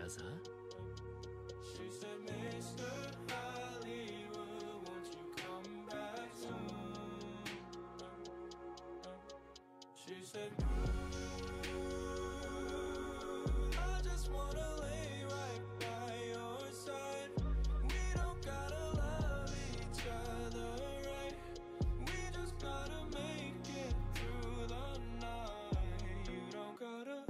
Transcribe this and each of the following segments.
가사. She said, Mr. Hollywood, won't you come back soon? She said, I just wanna lay right by your side. We don't gotta love each other right. We just gotta make it through the night. You don't gotta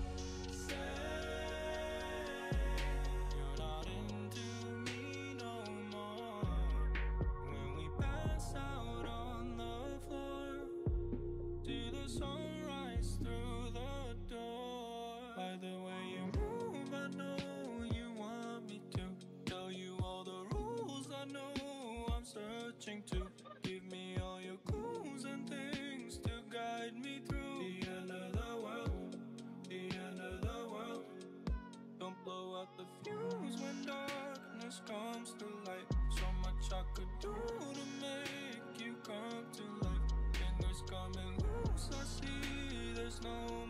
sunrise through the door. By the way you move, I know you want me to tell you all the rules I know I'm searching to. Give me all your clues and things to guide me through the end of the world, the end of the world. Don't blow out the fuse when darkness comes to light. So much I could do to make you come to life. Fingers coming loose, I see there's no